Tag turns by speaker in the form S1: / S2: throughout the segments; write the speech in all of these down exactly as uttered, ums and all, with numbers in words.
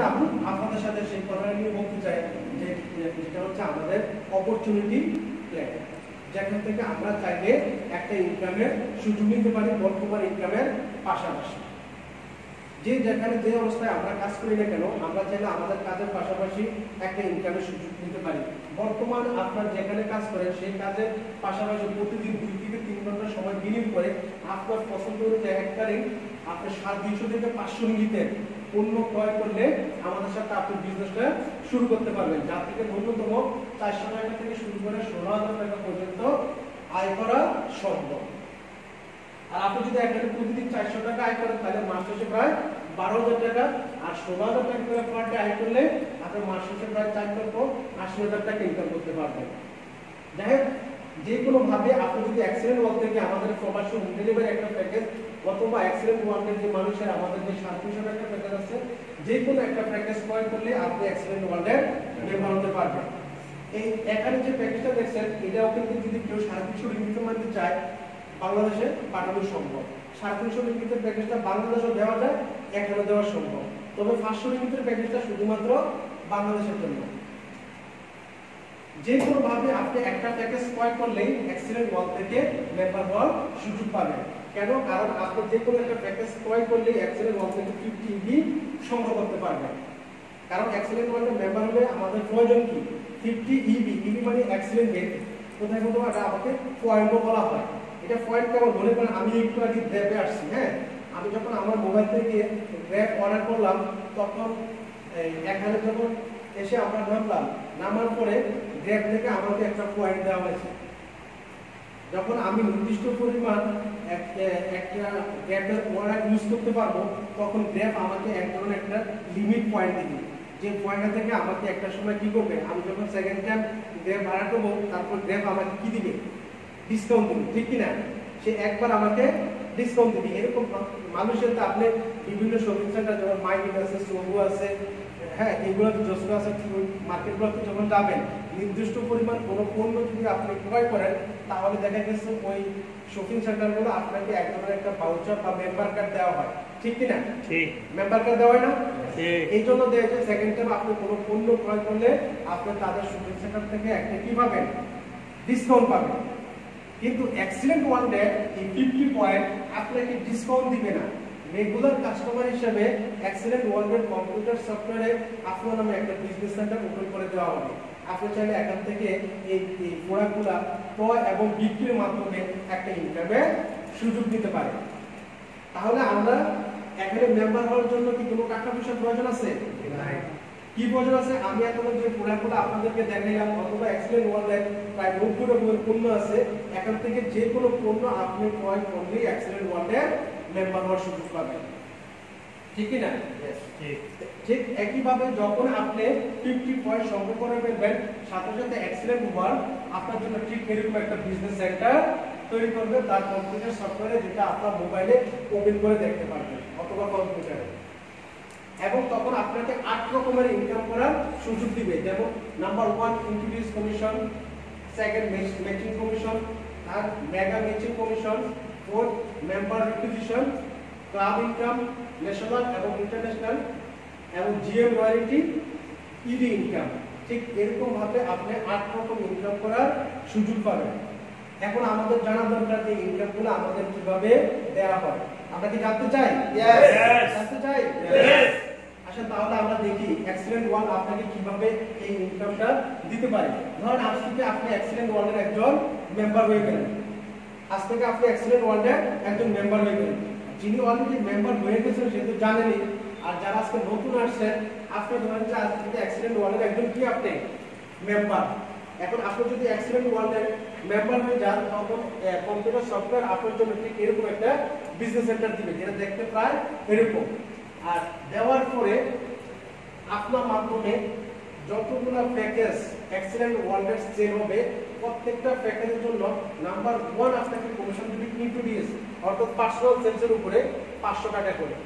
S1: আমি আপনাদের সাথে সেই কথা নিয়ে বলতে চাই যে এটা হচ্ছে আমাদের অপরচুনিটি প্ল্যান, যেখান থেকে আমরা চাইলে একটা ইনকামের সুযোগ নিতে পারি বর্তমান ইনকামের পাশাপাশি। যে যেখানে যে অবস্থায় আমরা কাজ করি না কেন, আমরা চাইলে আমাদের কাজের পাশাপাশি একটা ইনকামের সুযোগ নিতে পারি। বর্তমান আপনার যেখানে কাজ করেন সেই কাজের পাশাপাশি প্রতিদিন দুই থেকে তিন ঘন্টা সময় বিনিয়োগ করে আপনার পছন্দ অনুযায়ী একটারিং আপনি সাড়ে দুইশো থেকে পাঁচশো রিঙ্গিতের পণ্য ক্রয় করলে আমাদের সাথে আপনি বিজনেসটা শুরু করতে পারবেন, যার থেকে ন্যূনতম চারশো টাকা থেকে শুরু করে ষোলো হাজার টাকা পর্যন্ত আয় করা সম্ভব। আর আপনি যদি এখানে প্রতিদিন চারশো টাকা আয় করেন তাহলে মাস শেষে প্রায় বারো হাজার টাকা, আর ষোলো হাজার টাকা করে পার ডে আয় করলে আপনি মাস শেষে প্রায় চার লক্ষ আশি হাজার টাকা ইনকাম করতে পারবেন। যাই হোক, যে কোনো ভাবে আপনি যদি এক্সেলেন্ট ওয়ার্ল্ড থেকে আমাদের প্রবাসী হোম ডেলিভারি একটা প্যাকেজ অথবা এক্সেলেন্ট ওয়ার্ল্ডের যে মানুষের আমাদের যে সাড়ে তিনশো টাকা প্যাকেজ আছে, যে কোনো একটা প্যাকেজ ক্রয় করলে আপনি এক্সেলেন্ট ওয়ার্ল্ডের মেম্বার হতে পারবেন। এই এখানে যে প্যাকেজটা দেখছেন এটাও কিন্তু যদি কেউ সাড়ে তিনশো রিঙ্গিতের মধ্যে চায় বাংলাদেশে পাঠানো সম্ভব। সাড়ে তিনশো রিঙ্গিতের প্যাকেজটা বাংলাদেশেও দেওয়া যায়, এখানে দেওয়া সম্ভব, তবে পাঁচশো রিঙ্গিতের প্যাকেজটা শুধুমাত্র বাংলাদেশের জন্য। যে কোনো ভাবে আপনি একটা প্যাকেজ ক্রয় করলেই এক্সেলেন্ট ওয়ার্ল্ড থেকে মেম্বার হওয়ার সুযোগ পাবেন। কেন? কারণ আপনি যে কোনো একটা প্যাকেজ ক্রয় করলেই এক্সেলেন্ট ওয়ার্ল্ড থেকে ফিফটি ইবি সংগ্রহ করতে পারবেন। কারণ এক্সেলেন্ট ওয়ার্ল্ডের মেম্বার হলে আমাদের প্রয়োজন কি? ফিফটি ইবি। ইবি মানে এক্সেলেন্ট রেট, কোথায় কোথাও এটা আমাকে পয়েন্টও বলা হয়। এটা পয়েন্ট কেমন মনে করেন, আমি একটু আগে গ্র্যাপে আসছি, হ্যাঁ, আমি যখন আমার মোবাইল থেকে গ্র্যাপ অর্ডার করলাম তখন এখানে যখন এসে আমরা নামলাম, নামার পরে গ্র্যাপ থেকে আমাকে একটা পয়েন্ট দেওয়া হয়েছে। যখন আমি নির্দিষ্ট পরিমাণ একটা গ্র্যাপের অর্ডার ইউজ করতে পারবো তখন গ্র্যাপ আমাকে এক ধরনের একটা লিমিট পয়েন্ট দিবে, যে পয়েন্টটা থেকে আমাকে একটা সময় কি করবে, আমি যখন সেকেন্ড টাইম গ্র্যাপ ভাড়া করবো তারপর গ্র্যাপ আমাকে কি দিবে, ডিসকাউন্ট দিবে, ঠিক কিনা? সে একবার আমাকে ডিসকাউন্ট দিবে। এরকম মানুষের তো আপনি বিভিন্ন শপিং সেন্টার যেমন মাইন্ড আছে, সোহো আছে, হ্যাঁ, এগুলো জস্ট আছে, মার্কেটগুলোতে যখন যাবেন নির্দিষ্ট পরিমাণ কোনো পণ্য যদি আপনি ক্রয় করেন তাহলে দেখা গেছে ওই শপিং সেন্টারগুলো আপনাকে এক ধরনের একটা ভাউচার বা মেম্বার কার্ড দেওয়া হয়, ঠিক কিনা? ঠিক, মেম্বার কার্ড দেওয়া হয় না? এই জন্য দেয় যে সেকেন্ড টাইম আপনি কোনো পণ্য ক্রয় করলে আপনি তাদের শপিং সেন্টার থেকে একটা কি পাবেন, ডিসকাউন্ট পাবেন। কিন্তু এক্সেলেন্ট ওয়ার্ল্ডে এই ফিফটি পয়েন্ট আপনাকে ডিসকাউন্ট দিবে না। রেগুলার কাস্টমার হিসেবে এক্সেলেন্ট ওয়ার্ল্ডের কম্পিউটার সফটওয়্যারে আপনার নামে একটা বিজনেস সেন্টার ওপেন করে দেওয়া হবে। আপনি চাইলে এখান থেকে এই প্রোডাক্টগুলা ক্রয় এবং বিক্রির মাধ্যমে একটা ইনকামের সুযোগ দিতে পারে। তাহলে আমরা এখানে মেম্বার হওয়ার জন্য কি কোনো টাকা পয়সার প্রয়োজন আছে? কি প্রয়োজন আছে? আমি এখন যে প্রোডাক্টগুলো আপনাদেরকে দেখাইলাম অথবা এক্সেলেন্ট ওয়ার্ল্ডের প্রায় নব্বই রকমের পণ্য আছে, এখান থেকে যে কোনো পণ্য আপনি ক্রয় করলেই এক্সেলেন্ট ওয়ার্ল্ডের মেম্বার হওয়ার সুযোগ পাবেন, ঠিক কি না? ঠিক একইভাবে যখন আপনি ফিফটি পয়েন্ট সংগ্রহ করে ফেলবেন সাথে সাথে এক্সেলেন্ট ওয়ার্ল্ড আপনার জন্য ঠিক এরকম একটা বিজনেস সেন্টার তৈরি করবে তার কম্পিউটার সফটওয়্যারে, যেটা আপনার মোবাইলে ওপেন করে দেখতে পারবেন অথবা কম্পিউটারে। এবং তখন আপনাকে আট রকমের ইনকাম করার সুযোগ দিবে, যেমন number one introduce commission, second matching commission, আর mega matching commission, fourth member requisition, club income, national এবং ইন্টারন্যাশনাল, এবং জিএম রয়্যালটি, ইডি ইনকাম। ঠিক এরকম ভাবে আপনি আট রকম ইনকাম করার সুযোগ পাবেন। এখন আমাদের জানা দরকার যে ইনকামগুলো আমাদের কিভাবে দেওয়া হয়। আমরা কি জানতে চাই? ইয়েস, জানতে চাই। ইয়েস। আচ্ছা, তাহলে আমরা দেখি এক্সেলেন্ট ওয়ার্ল্ড আপনাকে কিভাবে এই ইনকামটা দিতে পারে। ধরেন আজ থেকে আপনি এক্সেলেন্ট ওয়ার্ল্ডের একজন মেম্বার হয়ে গেলেন, আজ থেকে আপনি এক্সেলেন্ট ওয়ার্ল্ডের একজন মেম্বার হয়ে গেলেন। যিনি অলরেডি মেম্বার হয়ে গেছেন সে তো জানেনই, আর যারা আজকে নতুন আসছেন আপনি ধরেন যে আজ থেকে এক্সেলেন্ট ওয়ার্ল্ডের একজন কি আপনি মেম্বার। এখন আপনি যদি এক্সেলেন্ট ওয়ার্ল্ডের মেম্বার হয়ে যান তখন কম্পিউটার সফটওয়্যার আপনার জন্য ঠিক এরকম একটা বিজনেস সেন্টার দিবে, যেটা দেখতে প্রায় এরকম। আর দেওয়ার পরে আপনার মাধ্যমে যতগুলো প্যাকেজ এক্সেলেন্ট ওয়ার্ল্ডের সেল হবে প্রত্যেকটা প্যাকেজের জন্য নাম্বার ওয়ান আপনাকে কমিশন দিবে ইন্ট্রোডিউস, অর্থাৎ পার্সোনাল সেলসের উপরে পাঁচশো টাকা করে।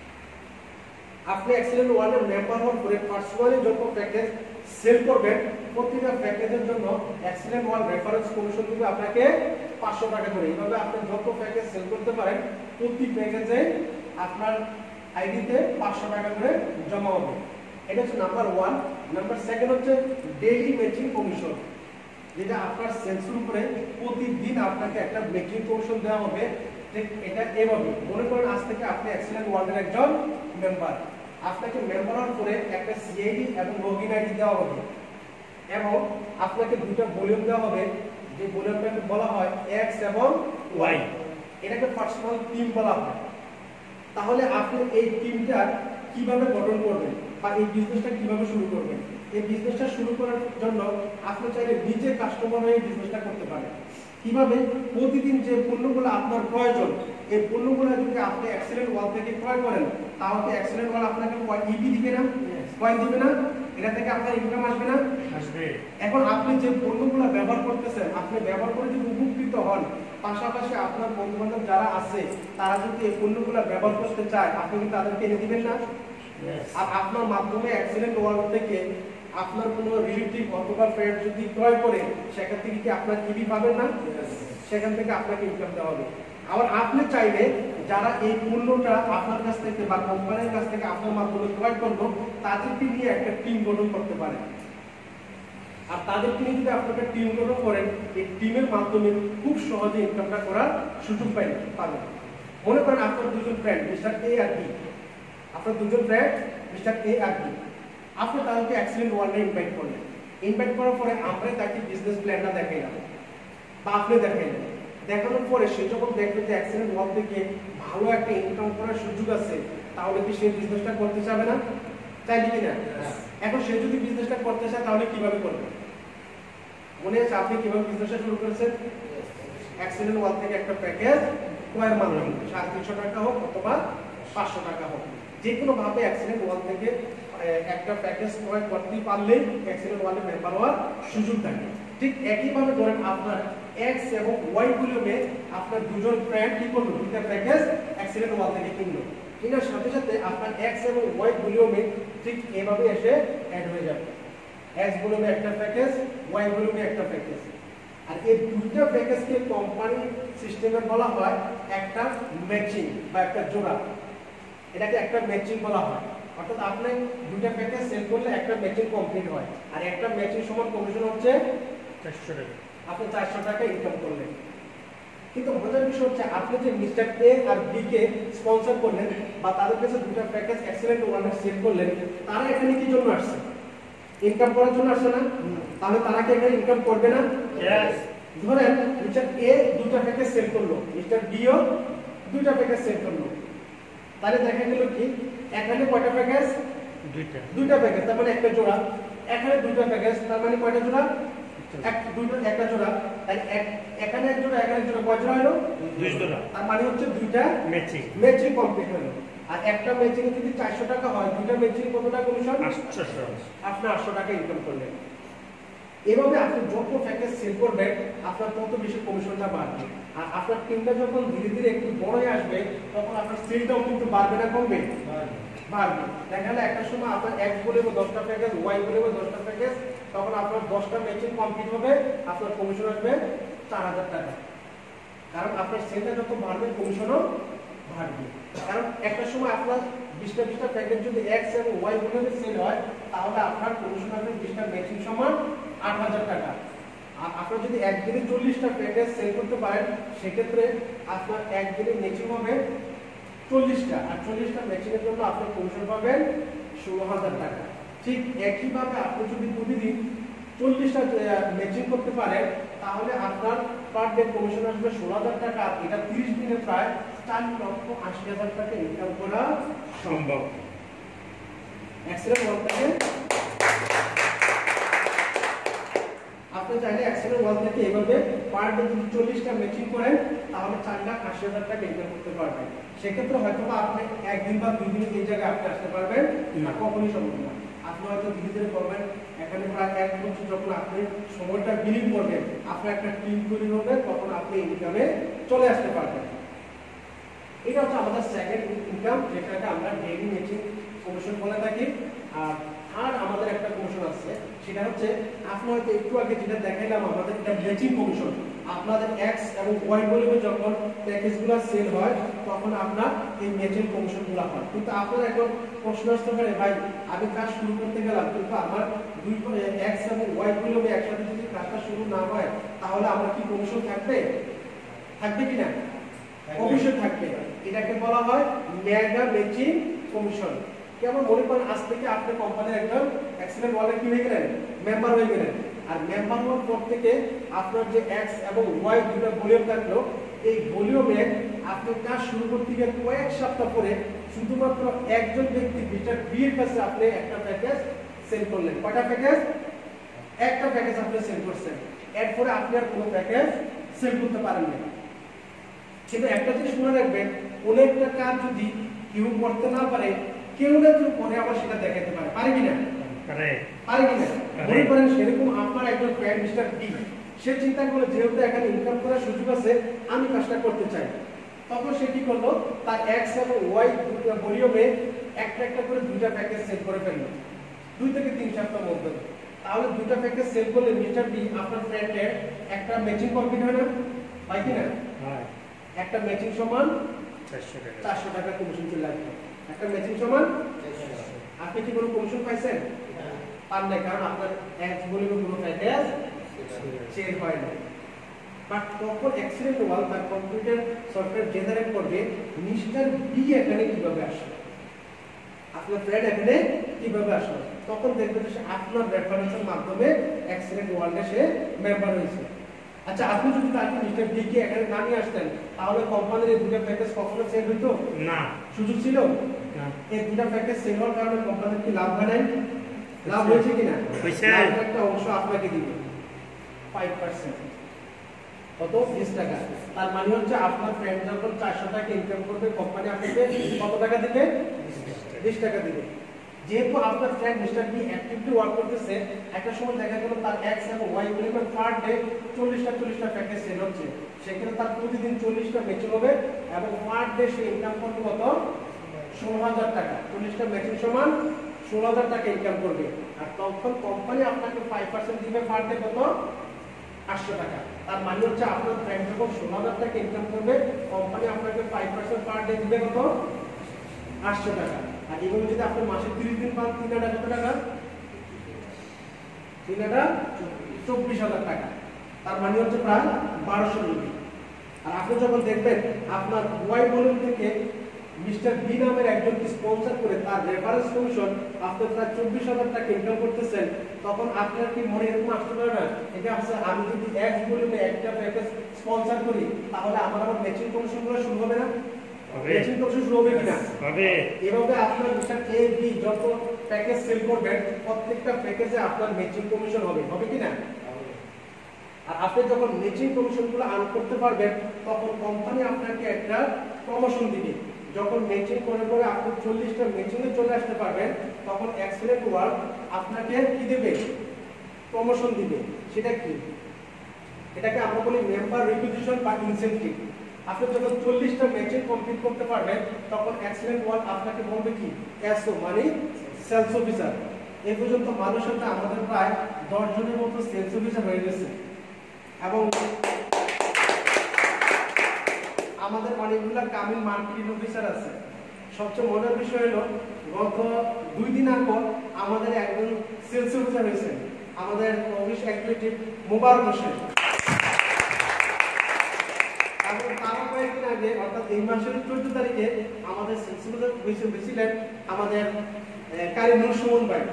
S1: আপনি এক্সেলেন্ট ওয়ার্ল্ডের মেম্বার হওয়ার পরে পার্সোনালি যত প্যাকেজ সেল করবেন প্রতিটা প্যাকেজের জন্য এক্সেলেন্ট ওয়ার্ল্ড রেফারেন্স কমিশন দিবে আপনাকে পাঁচশো টাকা করে। এইভাবে আপনি যত প্যাকেজ সেল করতে পারেন প্রতি প্যাকেজে আপনার আইডিতে পাঁচশো টাকা করে জমা হবে। এটা হচ্ছে নাম্বার ওয়ান। নাম্বার সেকেন্ড হচ্ছে ডেইলি ম্যাচিং কমিশন, যেটা আপনার সেলসের উপরে প্রতিদিন আপনাকে একটা ম্যাচিং কমিশন দেওয়া হবে। ঠিক এটা এভাবে মনে করেন আজ থেকে আপনি এক্সেলেন্ট ওয়ার্ল্ডের একজন মেম্বার, আপনাকে মেম্বার হওয়ার পরে একটা সিআইডি এবং লগইন আইডি দেওয়া হবে এবং আপনাকে দুটো ভলিউম দেওয়া হবে, যে ভলিউমটাকে বলা হয় এক্স এবং ওয়াই, এটাকে পার্সোনাল টিম বলা হয়। তাহলে আপনি এই টিমটা কিভাবে গঠন করবেন বা এই বিজনেসটা কিভাবে শুরু করবেন? এই বিজনেসটা শুরু করার জন্য আপনি চাইলে নিজে কাস্টমার হয়ে বিজনেসটা করতে পারেন। কিভাবে? প্রতিদিন যে পণ্যগুলো আপনার প্রয়োজন, এই পণ্যগুলো যদি আপনি এক্সেলেন্ট ওয়াল থেকে ক্রয় করেন, তাহলে এক্সেলেন্ট ওয়াল আপনাকে ইবি দিবে না, কয়েন দিবে না, এটা থেকে আপনার ইনকাম আসবে না, আসবে। এখন আপনি যে পণ্যগুলো ব্যবহার করতেছেন, আপনি ব্যবহার করে যদি উপকৃত হন, পাশাপাশি আপনার বন্ধু বান্ধব যারা আছে তারা যদি এই পণ্যগুলো ব্যবহার করতে চায়, আপনি কি তাদেরকে এনে দিবেন না? আর আপনার মাধ্যমে এক্সেলেন্ট ওয়াল থেকে আপনার কোনো রিলেটিভ অথবা ফ্রেন্ড যদি ক্রয় করে, সেখান থেকে কি আপনার ইবি পাবেন না? সেখান থেকে আপনাকে ইনকাম দেওয়া হবে। আবার আপনি চাইলে যারা এই পণ্যটা আপনার কাছ থেকে বা কোম্পানির কাছ থেকে আপনার মাধ্যমে ক্রয় করলো, তাদেরকে নিয়ে একটা টিম গঠন করতে পারেন। আর তাদেরকে নিয়ে যদি আপনারা টিম গঠন করেন, এই টিমের মাধ্যমে খুব সহজে ইনকামটা করার সুযোগ পাবেন। মনে করেন আপনার দুজন ফ্রেন্ড মিস্টার এ আর বি, আপনার দুজন ফ্রেন্ড মিস্টার এ আর বি, আপনি তাদেরকে এক্সেলেন্ট ওয়ার্ল্ডে ইনভাইট করলেন। ইনভাইট করার পরে আমরা তাকে বিজনেস প্ল্যানটা দেখাইলাম বা আপনি দেখাইলেন। দেখানোর পরে সে যখন দেখবে যে এক্সেলেন্ট ওয়ার্ল্ড থেকে ভালো একটা ইনকাম করার সুযোগ আছে, তাহলে কি সে বিজনেসটা করতে চাবে না? চাইবে কি না? এখন সে যদি বিজনেসটা করতে চায় তাহলে কিভাবে করবে? মনে আছে আপনি কিভাবে বিজনেসটা শুরু করেছেন? এক্সেলেন্ট ওয়ার্ল্ড থেকে একটা প্যাকেজ ক্রয়ের মাধ্যমে, সাড়ে তিনশো টাকা হোক অথবা পাঁচশো টাকা হোক, যে কোনো ভাবে এক্সেলেন্ট ওয়ার্ল্ড থেকে একটা প্যাকেজ ক্রয় করতে পারলেই এক্সেলেন্ট ওয়ার্ল্ডে মেম্বার হওয়ার সুযোগ থাকে। ঠিক একইভাবে ধরেন আপনার এক্স এবং ওয়াই ভলিউমে আপনার দুজন ফ্রেন্ড কি করলো, দুটো প্যাকেজ এক্সেলেন্ট ওয়ার্ল্ড থেকে কিনলো। কেনার সাথে সাথে আপনার এক্স এবং ওয়াই ভলিউমে ঠিক এভাবে এসে অ্যাড হয়ে যাবে। এক্স ভলিউমে একটা প্যাকেজ, ওয়াই ভলিউমে একটা প্যাকেজ। আর এই দুইটা প্যাকেজকে কোম্পানি সিস্টেমে বলা হয় একটা ম্যাচিং বা একটা জোড়া, এটাকে একটা ম্যাচিং বলা হয়। অর্থাৎ আপনি দুইটা প্যাকেজ সেল করলে একটা ম্যাচিং কমপ্লিট হয়, আর একটা ম্যাচিং সমান কমিশন হচ্ছে চারশো টাকা। আপনি চারশো টাকা ইনকাম করলেন। কিন্তু মজার বিষয় হচ্ছে আপনি যে মিস্টার এ আর বি কে স্পন্সর করলেন বা তাদের কাছে দুইটা প্যাকেজ এক্সেলেন্ট ওয়ার্ল্ডে সেল করলেন, তারা এখানে কি জন্য আসছে? ইনকাম করার জন্য আসছে না? তাহলে তারা কি এখানে ইনকাম করবে না? यस। ধরেন মিস্টার এ দুইটা প্যাকেজ সেল করলো, মিস্টার বি ও দুইটা প্যাকেজ সেল করলো, তাহলে দেখা গেল কি এখানে কয়টা প্যাকেজ? দুইটা। দুইটা প্যাকেজ, তার মানে একটা জোড়া। এখানে দুইটা প্যাকেজ, তার মানে কয়টা জোড়া? এক দুইটা একটা জোড়া। তাই এক এখানে এক জোড়া, এখানে এক জোড়া, কয় জোড়া হলো? দুই জোড়া। তার মানে হচ্ছে দুইটা ম্যাচিং ম্যাচিং কমপ্লিট হলো। আর একটা ম্যাচিং যদি চারশো টাকা হয়, দুইটা ম্যাচিং কত টাকা কমিশন? আটশো। আপনি আটশো টাকা ইনকাম করলেন। এভাবে আপনি যত প্যাকেজ সেল করবেন, আপনার তত বেশি কমিশনটা বাড়বে। আর আপনার টিমটা যখন ধীরে ধীরে একটু বড় হয়ে আসবে, তখন আপনার সেলটাও কিন্তু বাড়বে না কমবে? বাড়বে। দেখা গেল একটা সময় আপনার এক্স বলে দশটা প্যাকেজ, ওয়াই বলে দশটা প্যাকেজ, তখন আপনার দশটা ম্যাচিং কমপ্লিট হবে, আপনার কমিশন আসবে চার হাজার টাকা। কারণ আপনার সেলটা যত বাড়বে, কমিশনও বাড়বে। কারণ একটা সময় আপনার বিশটা বিশটা প্যাকেজ যদি এক্স এবং ওয়াই বলে সেল হয়, তাহলে আপনার কমিশন আসবে বিশটা ম্যাচিং সমান আট হাজার টাকা। আর আপনার যদি একদিনে চল্লিশটা প্যাকেজ সেল করতে পারেন, সেক্ষেত্রে আপনার একদিনে ম্যাচিং হবে চল্লিশটা, আর চল্লিশটা ম্যাচিংয়ের জন্য আপনি কমিশন পাবেন ষোলো হাজার টাকা। ঠিক একইভাবে আপনি যদি প্রতিদিন চল্লিশটা ম্যাচিং করতে পারেন, তাহলে আপনার পার ডে কমিশন আসবে ষোলো হাজার টাকা। আর এটা তিরিশ দিনে প্রায় চার লক্ষ আশি হাজার টাকা ইনকাম করা সম্ভব। এক্সেলেন্ট ওয়ার্ল্ড থেকে আপনি চাইলে এক্সেলেন্ট ওয়ার্ল্ড থেকে এইভাবে পার ডে যদি চল্লিশটা ম্যাচিং করেন, তাহলে চার লাখ আশি হাজার টাকা ইনকাম করতে পারবেন। সেক্ষেত্রে হয়তো আপনি একদিন বা দুই দিন এই জায়গায় আপনি আসতে পারবেন না, কখনই সম্ভব না। আপনি হয়তো ধীরে ধীরে করবেন। এখানে প্রায় এক বছর যখন আপনি সময়টা বিনিয়োগ করবেন, আপনার একটা টিম তৈরি হবে, তখন আপনি ইনকামে চলে আসতে পারবেন। এটা হচ্ছে আমাদের সেকেন্ড ইনকাম, যেটাকে আমরা ডেইলি ম্যাচিং কমিশন বলে থাকি। আর আর আমাদের একটা কমিশন আছে, সেটা হচ্ছে আপনি হয়তো একটু আগে যেটা দেখাইলাম, আমাদের এটা ম্যাচিং কমিশন। আপনাদের এক্স এবং ওয়াই ভলিউমে যখন প্যাকেজগুলো সেল হয় তখন আপনার এই ম্যাচিং কমিশনগুলো হয়। কিন্তু আপনার এখন প্রশ্ন আসতে পারে ভাই আমি কাজ শুরু করতে গেলাম কিন্তু আমার দুই এক্স এবং ওয়াই ভলিউমে একসাথে যদি কাজটা শুরু না হয় তাহলে আমার কি কমিশন থাকবে? থাকবে কিনা? কমিশন থাকবে। এটাকে বলা হয় মেগা ম্যাচিং কমিশন। কেমন মনে করেন আজ থেকে আপনি কোম্পানির একজন এক্সেলেন্ট ওয়ালে কি হয়ে গেলেন? মেম্বার হয়ে গেলেন। আর মেম্বার হওয়ার পর থেকে আপনার যে এক্স এবং ওয়াই দুটো ভলিউম থাকলো এই ভলিউমে আপনি কাজ শুরু করতে গিয়ে কয়েক সপ্তাহ পরে শুধুমাত্র একজন ব্যক্তি মিস্টার বি এর কাছে আপনি একটা প্যাকেজ সেল করলেন। কয়টা প্যাকেজ? একটা প্যাকেজ আপনি সেল করছেন। এরপরে আপনি আর কোনো প্যাকেজ সেল করতে পারেন না। কিন্তু একটা জিনিস মনে রাখবেন, কোন একটা কাজ যদি কেউ করতে না পারে কেউ না কেউ করে আবার সেটা দেখাতে পারে। পারে কিনা? পারে। পারে কিনা? মনে করেন সেরকম আপনার একজন ফ্রেন্ড মিস্টার বি, সে চিন্তা করলো যেহেতু এখানে ইনকাম করার সুযোগ আছে আমি কাজটা করতে চাই। তখন সে কি করলো, তার এক্স এবং ওয়াই ভলিউমে একটা একটা করে দুইটা প্যাকেজ সেল করে ফেললো দুই থেকে তিন সপ্তাহের মধ্যে। তাহলে দুইটা প্যাকেজ সেল করলে মিস্টার বি আপনার ফ্রেন্ডের একটা ম্যাচিং কমপ্লিট হয় না? হয় কিনা? হয়। একটা ম্যাচিং সমান চারশো টাকা চারশো টাকা কমিশন চলে আসবে। একটা ম্যাচিং সমান আপনি কি কোনো কমিশন পাইছেন? পান নাই, কারণ আপনার এক্স ভলিউমে কোনো প্যাকেজ সেল হয় না। বাট তখন এক্সেলেন্ট ওয়াল তার কম্পিউটার সফটওয়্যার জেনারেট করবে মিস্টার বি এখানে কিভাবে আসলো, আপনার ফ্রেন্ড এখানে কিভাবে আসলো। তখন দেখবে যে আপনার রেফারেন্সের মাধ্যমে এক্সেলেন্ট ওয়ার্ল্ডে সে মেম্বার হয়েছে। আচ্ছা, আপনি যদি তাকে মিস্টার বি কে এখানে না নিয়ে আসতেন তাহলে কোম্পানির এই দুটো প্যাকেজ কখনো সেল হইতো না? সুযোগ ছিল না। এই দুটো প্যাকেজ সেল হওয়ার কারণে কোম্পানির কি লাভ হয় নাই? লাভ হয়েছে কিনা? হয়েছে। একটা অংশ আপনাকে দিবে পাঁচ পার্সেন্ট, কত? বিশ টাকা। তার মানে হচ্ছে আপনার ফ্রেন্ড যখন চারশো টাকা ইনকাম করবে কোম্পানি আপনাকে কত টাকা দিবে? বিশ টাকা দিবে। যেহেতু আপনার friend mister B actively work করতেছে, একটা সময় দেখা গেল তার এক্স এবং ওয়াই ভলিউমের পার ডে চল্লিশটা চল্লিশটা প্যাকেজ সেল হচ্ছে, সেখানে তার প্রতিদিন চল্লিশটা ম্যাচিং হবে এবং পার ডে সে ইনকাম করবে কত? ষোলো হাজার টাকা। চল্লিশটা ম্যাচিং সমান ষোলো হাজার টাকা ইনকাম করবে। আর তখন কোম্পানি আপনাকে পাঁচ পার্সেন্ট দিবে পার ডে কত? আটশো টাকা। তার মানে হচ্ছে আপনার ফ্রেন্ড যখন ষোলো হাজার টাকা ইনকাম করবে কোম্পানি আপনাকে পাঁচ পার্সেন্ট পার ডে দিবে কত? আটশো টাকা। আর এইভাবে যদি আপনি মাসে তিরিশ দিন পান তিন হাজার কত টাকা? তিন হাজার চব্বিশ হাজার টাকা। তার মানে হচ্ছে প্রায় বারোশো রুপি। আর আপনি যখন দেখবেন আপনার ওয়াই ভলিউম থেকে মিস্টার বি নামের একজন স্পন্সর করে তার রেফারেন্স কমিশন আপনি প্রায় চব্বিশ হাজার টাকা ইনকাম করতেছেন, তখন আপনার কি মনে এরকম আসতে পারে না এটা আছে আমি যদি এক্স ভলিউমে একটা প্যাকেজ স্পন্সর করি তাহলে আমার আবার ম্যাচিং কমিশনগুলো শুরু হবে না? ম্যাচিং কমিশন শুরু হবে কিনা? হবে। এভাবে আপনার মিস্টার এ বি যত প্যাকেজ সেল করবেন প্রত্যেকটা প্যাকেজে আপনার ম্যাচিং কমিশন হবে। হবে কিনা? আর আপনি যখন ম্যাচিং কমিশনগুলো আর্ন করতে পারবেন তখন কোম্পানি আপনাকে একটা প্রমোশন দিবে। যখন ম্যাচিং করে করে আপনি চল্লিশটা ম্যাচিংয়ে চলে আসতে পারবেন তখন এক্সেলেন্ট ওয়ার্ক আপনাকে কি দেবে? প্রমোশন দিবে। সেটা কি? এটাকে আমরা বলি মেম্বার রিকুইজিশন বা ইনসেনটিভ। আপনি যখন চল্লিশটা ম্যাচিং কমপ্লিট করতে পারবেন তখন এক্সেলেন্ট ওয়ার্ক আপনাকে বলবে কি? এসও মানে সেলস অফিসার। এই পর্যন্ত মানুষের সাথে আমাদের প্রায় দশ জনের মতো সেলস অফিসার হয়ে গেছে এবং আমাদের অনেকগুলো কামিং মার্কেটিং অফিসার আছে। সবচেয়ে মজার বিষয় হলো গত দুই দিন আগে আমাদের একজন সেলস অফিসার হয়েছে, আমাদের অফিস এক্সিকিউটিভ মোবারক হোসেন। এবং তারা কয়েকদিন আগে অর্থাৎ এই মাসের চোদ্দ তারিখে আমাদের সেলস অফিসার হয়েছিলেন আমাদের কারিমুল সুমন ভাই।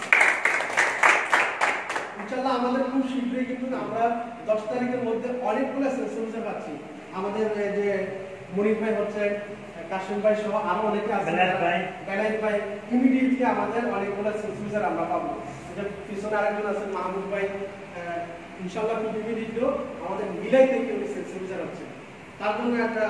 S1: ইনশাআল্লাহ আমাদের খুব শীঘ্রই কিন্তু আমরা দশ তারিখের মধ্যে অনেকগুলো সেলস অফিসার পাচ্ছি। আমাদের যে মনির ভাই হচ্ছে, কাশিম ভাই সহ আরো অনেকে আছে, বেলায়েত ভাই, ইমিডিয়েটলি আমাদের অনেকগুলো সেলস অফিসার আমরা পাবো। যে পিছনে আরেকজন আছেন মাহমুদ ভাই, ইনশাআল্লাহ খুব ইমিডিয়েটলি আমাদের মিলাই থেকে উনি সেলস অফিসার হচ্ছে। তার জন্য একটা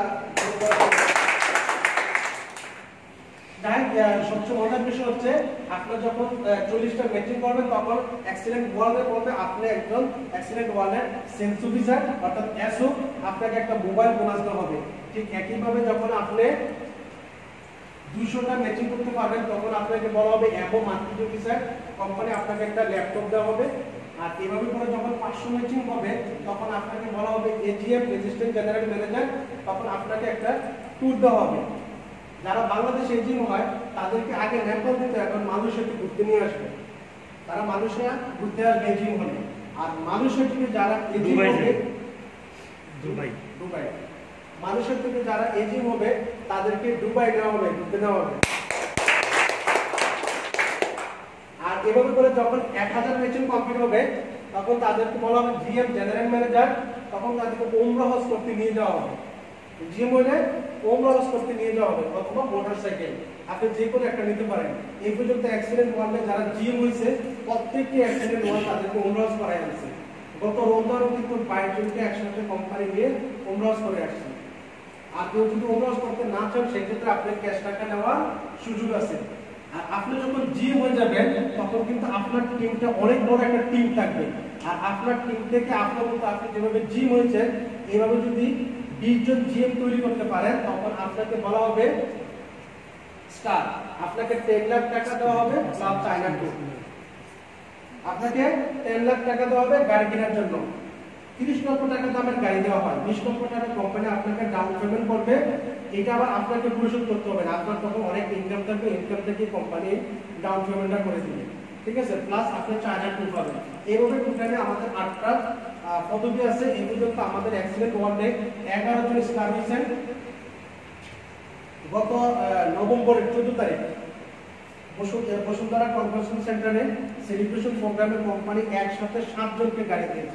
S1: সবচেয়ে মজার বিষয় হচ্ছে আপনার যখন চল্লিশটা ম্যাচিং করবেন তখন এক্সেলেন্ট ওয়ার্ল্ডে বলবে আপনি একজন এক্সেলেন্ট ওয়ার্ল্ডের সেলস অফিসার অর্থাৎ এসও, আপনাকে একটা মোবাইল বোনাস দেওয়া হবে। ঠিক একইভাবে যখন আপনি দুইশোটা ম্যাচিং করতে পারবেন তখন আপনাকে বলা হবে অ্যাবো মার্কেটিং অফিসার, কোম্পানি আপনাকে একটা ল্যাপটপ দেওয়া হবে। আর এভাবে করে যখন পাঁচশো ম্যাচিং হবে তখন আপনাকে বলা হবে এজিএম রেজিস্ট্যান্ট জেনারেল ম্যানেজার, তখন আপনাকে একটা ট্যুর দেওয়া হবে। যারা বাংলাদেশে এজিএম হয় তাদেরকে আগে নেপাল দিতে, এখন মালয়েশিয়াতে ঘুরতে নিয়ে আসবে, তারা মালয়েশিয়া ঘুরতে আসবে এজিএম হলে। আর মালয়েশিয়া থেকে যারা এজিএম হবে দুবাই দুবাই মালয়েশিয়া থেকে যারা এজিএম হবে তাদেরকে দুবাই নেওয়া হবে, ঘুরতে নেওয়া হবে। আর এভাবে করে যখন এক হাজার ম্যাচিং কমপ্লিট হবে তখন তাদেরকে বলা হবে জিএম জেনারেল ম্যানেজার, তখন তাদেরকে ওমরা হজ করতে নিয়ে যাওয়া হবে। জিএম হলে ওমরা হজ করতে নিয়ে যাওয়া হবে, অথবা মোটরসাইকেল, আপনি যে কোনো একটা নিতে পারেন। এই পর্যন্ত অ্যাক্সিডেন্ট ওয়ার্ল্ডে যারা জিএম হয়েছে প্রত্যেকটি অ্যাক্সিডেন্ট ওয়ার্ল্ড তাদেরকে ওমরা হজ করাই আনছে। গত রমজানও কিন্তু বাইশ জনকে একসাথে কোম্পানি নিয়ে ওমরা হজ করে আসছে। আর কেউ যদি ওমরা হজ করতে না চান সেক্ষেত্রে আপনার ক্যাশ টাকা নেওয়ার সুযোগ আছে। আর আপনি যখন জিএম হয়ে যাবেন তখন কিন্তু আপনার টিমটা অনেক বড় একটা টিম থাকবে। আর আপনার টিম থেকে আপনার মতো আপনি যেভাবে জিএম হয়েছেন এইভাবে যদি বিশ জন জিএম তৈরি করতে পারেন তখন আপনাকে বলা হবে স্টার। আপনাকে দশ লাখ টাকা দেওয়া হবে প্লাস চায়না ট্যুর। আপনাকে দশ লাখ টাকা দেওয়া হবে গাড়ি কেনার জন্য। তিরিশ লক্ষ টাকা দামের গাড়ি দেওয়া হয়, বিশ লক্ষ টাকা কোম্পানি আপনাকে ডাউন পেমেন্ট করবে। এটা আবার আপনাকে পরিশোধ করতে হবে না, আপনার তখন অনেক ইনকাম থাকবে, ইনকাম থেকে কোম্পানি ডাউন পেমেন্টটা করে দিবে। ঠিক আছে, প্লাস আপনি চায়না ট্যুর পাবেন। এইভাবে টোটালি আমাদের আটটা পদ্ধতি আছে। এই পর্যন্ত আমাদের অ্যাক্সিডেন্ট ওয়ার্ল্ডে এগারো জন স্টার হয়েছেন। গত নভেম্বরের চোদ্দ তারিখ বসুন্ধরা কনভেনশন সেন্টারে সেলিব্রেশন প্রোগ্রামে কোম্পানি একসাথে সাত জনকে গাড়ি দিয়েছে।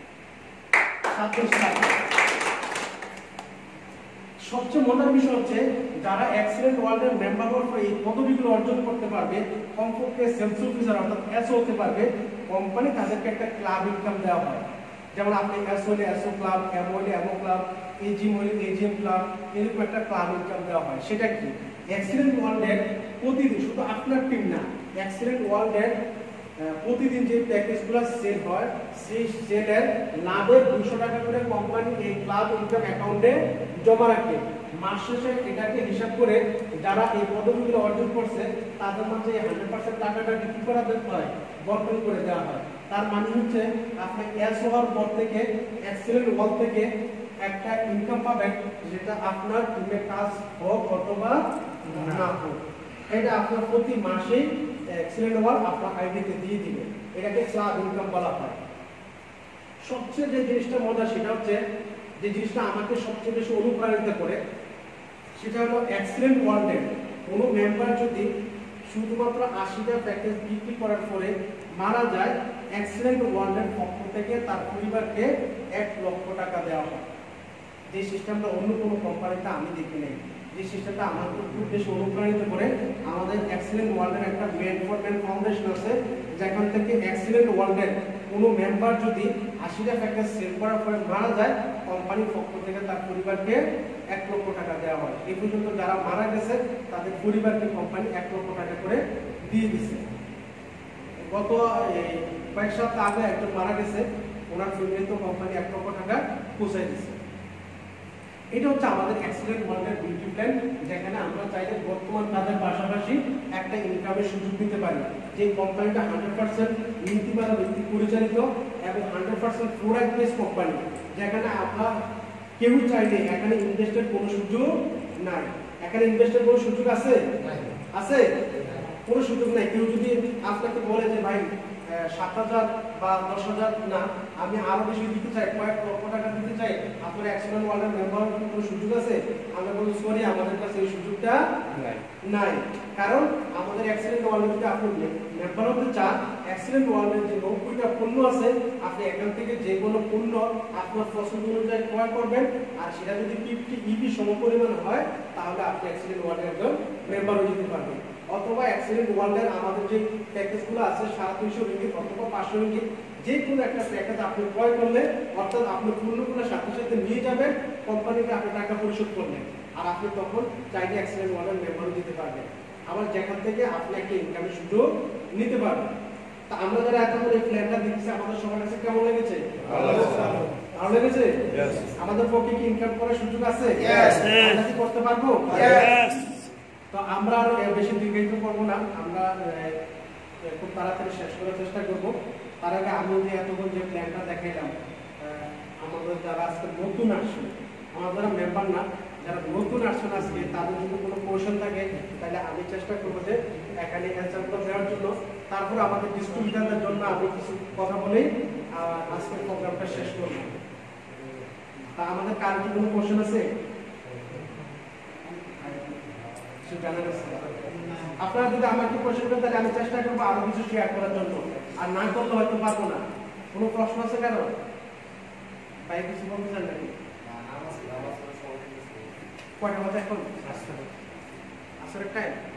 S1: সবচেয়ে মজার বিষয় হচ্ছে যারা অ্যাক্সিডেন্ট ওয়ার্ল্ডের মেম্বার হওয়ার পরে এই পদবিগুলো অর্জন করতে পারবে, কমপক্ষে সেলস অফিসার অর্থাৎ এসও হতে পারবে, কোম্পানি তাদেরকে একটা ক্লাব ইনকাম দেওয়া হয়। যেমন আপনি এসও হলে এসও ক্লাব, এমও হলে এমও ক্লাব, এজিএম হলে এজিএম ক্লাব, এরকম একটা ক্লাব ইনকাম দেওয়া হয়। সেটা কি? অ্যাক্সিডেন্ট ওয়ার্ল্ডের প্রতিদিন, শুধু আপনার টিম না, অ্যাক্সিডেন্ট ওয়ার্ল্ডের প্রতিদিন যে প্যাকেজগুলো সেল হয় সেই সেলের লাভের দুশো টাকা করে কোম্পানি এই ক্লাব ইনকাম অ্যাকাউন্টে জমা রাখে। মাস শেষে এটাকে হিসাব করে যারা এই পদবিগুলো অর্জন করছে তাদের মাঝে হান্ড্রেড পার্সেন্ট টাকাটা বিক্রি করা দিতে হয়, বন্টন করে দেওয়া হয়। তার মানে হচ্ছে আপনি এস হওয়ার পর থেকে অ্যাক্সিডেন্ট ওয়ার্ল্ড থেকে একটা ইনকাম পাবেন, যেটা আপনার টিমের কাজ হোক অথবা না হোক, এটা আপনার প্রতি মাসেই অ্যাক্সিডেন্ট ওয়ার্ল্ড আপনার আইডিতে দিয়ে দিবে। এটাকে ক্লাব ইনকাম বলা হয়। সবচেয়ে যে জিনিসটা মজা সেটা হচ্ছে, যে জিনিসটা আমাকে সবচেয়ে বেশি অনুপ্রাণিত করে সেটা হলো অ্যাক্সিডেন্ট ওয়ার্ল্ডের কোনো মেম্বার যদি শুধুমাত্র আশিটা প্যাকেজ বিক্রি করার পরে মারা যায়, অ্যাক্সিডেন্ট ওয়ার্ল্ডের পক্ষ থেকে তার পরিবারকে এক লক্ষ টাকা দেওয়া হয়। যে সিস্টেমটা অন্য কোনো কোম্পানিতে আমি দেখি নাই, যে সিস্টেমটা আমাকে খুব বেশি অনুপ্রাণিত করে। আমাদের অ্যাক্সিডেন্ট ওয়ার্ল্ডের একটা মেন ফর মেন ফাউন্ডেশন আছে, যেখান থেকে অ্যাক্সিডেন্ট ওয়ার্ল্ডের কোনো মেম্বার যদি আশিটা প্যাকেজ সেল করার পরে মারা যায়, কোম্পানির পক্ষ থেকে তার পরিবারকে এক লক্ষ টাকা দেওয়া হয়। এই পর্যন্ত যারা মারা গেছে তাদের পরিবারকে কোম্পানি এক লক্ষ টাকা করে দিয়ে দিচ্ছে। গত কয়েক সপ্তাহ আগে একজন মারা গেছে, ওনার ফ্যামিলি তো কোম্পানি এক লক্ষ টাকা পৌঁছাই দিচ্ছে। এটা হচ্ছে আমাদের অ্যাক্সিডেন্ট ওয়ার্ল্ডের বিউটি প্ল্যান, যেখানে আমরা চাইলে বর্তমান কাজের পাশাপাশি একটা ইনকামের সুযোগ দিতে পারি। যে কোম্পানিটা হান্ড্রেড পার্সেন্ট নীতিমালা ভিত্তিক পরিচালিত এবং hundred percent product base company, যেখানে আমরা কেউ চাইলে এখানে ইনভেস্টের কোনো সুযোগ নাই। এখানে ইনভেস্টের কোনো সুযোগ আছে? আছে? কোনো সুযোগ নাই। কেউ যদি আপনাকে বলে যে ভাই সাত হাজার বা দশ হাজার না, আমি আরো বেশি দিতে চাই, কয়েক লক্ষ টাকা দিতে চাই, আপনার অ্যাক্সিডেন্ট ওয়ার্ল্ডের মেম্বার হওয়ার কোনো সুযোগ আছে? আমরা বলি সরি, আমাদের কাছে এই সুযোগটা নাই। কারণ আমাদের অ্যাক্সিডেন্ট ওয়ার্ল্ডে যদি আপনি মেম্বার হতে চান, অ্যাক্সিডেন্ট ওয়ার্ল্ডের যে নব্বইটা পণ্য আছে, আপনি এখান থেকে যে কোনো পণ্য আপনার পছন্দ অনুযায়ী ক্রয় করবেন। আর সেটা যদি ফিফটি ইবি সমপরিমাণ হয় তাহলে আপনি অ্যাক্সিডেন্ট ওয়ার্ল্ডের একজন মেম্বার হয়ে যেতে পারবেন। অথবা অ্যাক্সিডেন্ট ওয়ার্ল্ডের আমাদের যে প্যাকেজগুলো আছে সাড়ে তিনশো রিঙ্গিত অথবা পাঁচশো রিঙ্গিত, যে কোনো একটা প্যাকেজ আপনি ক্রয় করলে, অর্থাৎ আপনি পণ্যগুলো সাথে সাথে নিয়ে যাবেন, কোম্পানিকে আপনি টাকা পরিশোধ করলেন, আর আপনি তখন চাইলে অ্যাক্সিডেন্ট ওয়ার্ল্ডের মেম্বার দিতে পারবেন। আবার যেখান থেকে আপনি একটা ইনকামের সুযোগ নিতে পারবেন। তা আমরা যারা এখন এই প্ল্যানটা দেখছি, আমাদের সবার কাছে কেমন লেগেছে? ভালো লেগেছে? আমাদের পক্ষে কি ইনকাম করার সুযোগ আছে? আমরা কি করতে পারবো? তো আমরা আর বেশি দীর্ঘায়িত করবো না, আমরা তাড়াতাড়ি শেষ করার চেষ্টা করব। তার আগে আমি যে এতক্ষণ যে প্ল্যানটা দেখাইলাম, আমাদের যারা আজকে নতুন আসছেন, আমার যারা মেম্বার না, যারা নতুন আসছেন আজকে, তাদের যদি কোনো কোয়েশন থাকে তাহলে আমি চেষ্টা করবো যে এখানে অ্যান্সারগুলো দেওয়ার জন্য। তারপর আমাদের ডিস্ট্রিবিউটারদের জন্য আমি কিছু কথা বলেই আজকের প্রোগ্রামটা শেষ করব। তা আমাদের কার কি কোনো কোয়েশন আছে? আপনারা যদি আমাকে কোয়েশন করেন তাহলে আমি চেষ্টা করবো আরো কিছু শেয়ার করার জন্য, আর না করলে হয়তো পারবো না। কোনো প্রশ্ন আছে কারো? তাই কিছু বলতে চান নাকি? কয়টা বাজে এখন? আসরের টাইম।